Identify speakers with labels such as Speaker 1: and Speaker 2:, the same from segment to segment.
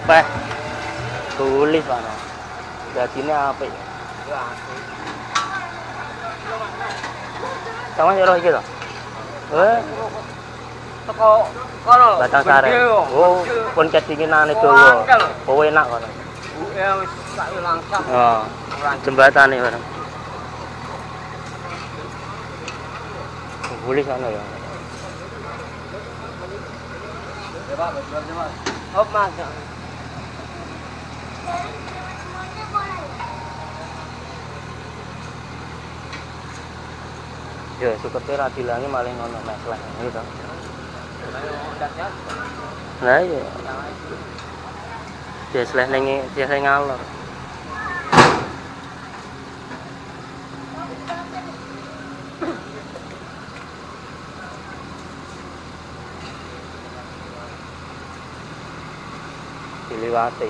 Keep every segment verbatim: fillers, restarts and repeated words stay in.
Speaker 1: Peh. Tulis ana. Dadine apik.
Speaker 2: Ya apik.
Speaker 1: Sama yo iki to. Eh,
Speaker 2: teko kono.
Speaker 1: Batang Sari. Oh, pun kedinginane dawa. Oh, enak kono.
Speaker 2: Ya wis sak langsung.
Speaker 1: Oh. Jembatane bareng. Boleh sana ya.
Speaker 2: Coba, coba, coba. Hop, Mas.
Speaker 1: Ya, sukepe ra dilangi maling ono mesleh gitu. Nah, iya. Dia seleh ning dia ngalor. Diliwati.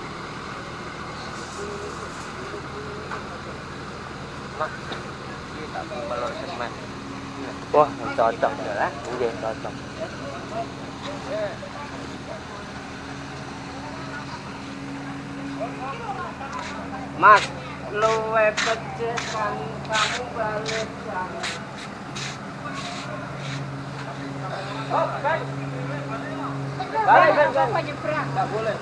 Speaker 2: Mas, kita balor semen.
Speaker 1: Wah, cocok ya. Nggih, cocok.
Speaker 2: Mas, luwe becik kamu kamu balik jangan. Oh, kan. Balik, balik, balik. Enggak boleh.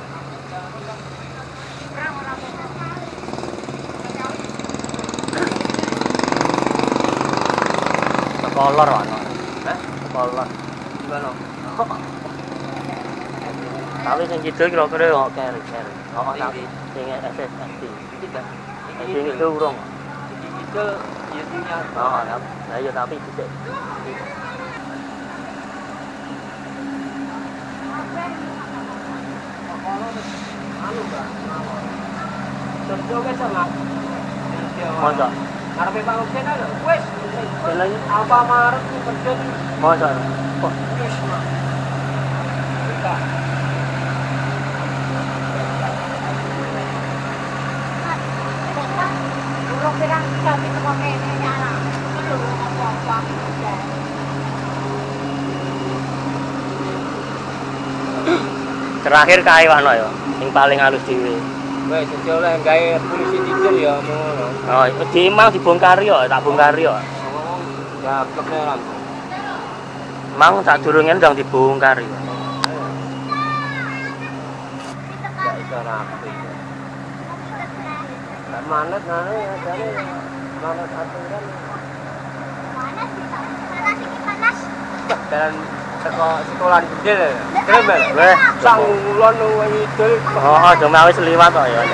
Speaker 1: Sekolor ana.
Speaker 2: Hah?
Speaker 1: Sekolor.
Speaker 2: Gimana?
Speaker 1: Tapi sing kidul kira-kira kok keri-keri. Oh, tapi sing S S D.
Speaker 2: Tidak.
Speaker 1: Sing itu urung.
Speaker 2: Itu ya punya.
Speaker 1: Oh, nah ya tapi dhisik.
Speaker 2: Anu, Mbak. Contoh ke sama.
Speaker 1: Masa?
Speaker 2: Ngarepe Pak Hussein lho. Wis.
Speaker 1: Jenenge
Speaker 2: Apa Maret kerja di
Speaker 1: masa? Oh,
Speaker 2: wis, Mas. Kita.
Speaker 3: Urung pirang jam itu kok kene nyala. Itu apa-apa.
Speaker 1: terakhir kae wano ya, sing paling halus dhewe.
Speaker 2: Wes aja oleh gawe polisi tidur ya ngono.
Speaker 1: Oh, di mau dibongkari ya, tak bongkari ya.
Speaker 2: Ya keberan.
Speaker 1: Mang sadurunge ndang dibongkari.
Speaker 2: Ya iso rapi. Lah manut ngene ya jane manut aturan.
Speaker 3: Panas panas iki panas.
Speaker 2: Dan teko sekolah gede lho. Keren banget.
Speaker 1: Weh,
Speaker 2: Sang ulon itu.
Speaker 1: oh, aja wis liwat kok ya.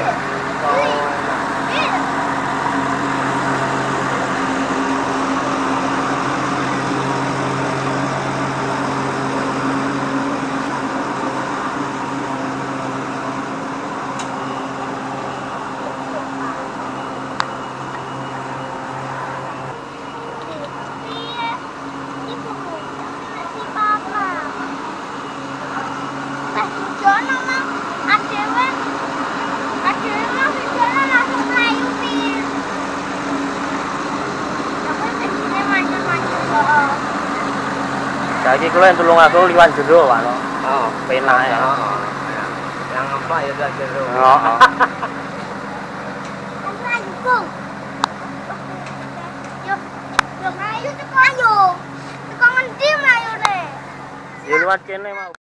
Speaker 1: Saiki kula tulung aku liwat jero wae.
Speaker 2: Oh,
Speaker 1: Penake.
Speaker 2: oh. Yang apa ya dak jero.
Speaker 1: Heeh.
Speaker 3: Ayo, Yo, yo ayo teko ayo. Teko ngendi mlayu ne?
Speaker 1: Ya liwat kene mau.